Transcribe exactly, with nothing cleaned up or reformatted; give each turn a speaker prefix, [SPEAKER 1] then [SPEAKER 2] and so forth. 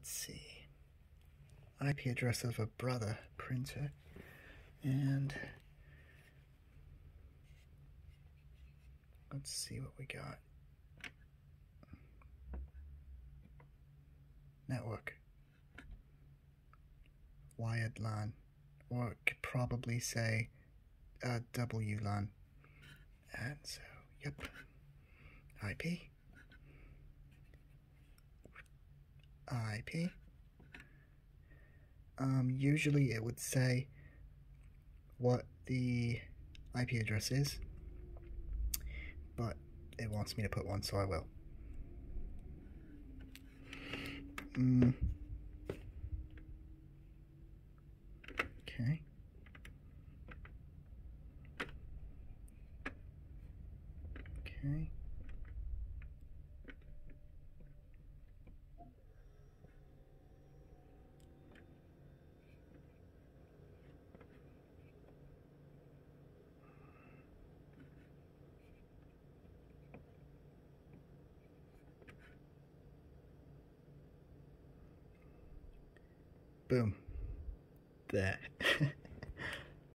[SPEAKER 1] let's see. I P address of a brother printer. And let's see what we got. Network. Wired LAN. Or it could probably say uh, W LAN. And so, yep. I P. I P. Um, usually it would say what the I P address is, but it wants me to put one, so I will. Mm. Okay. Okay. Boom. There.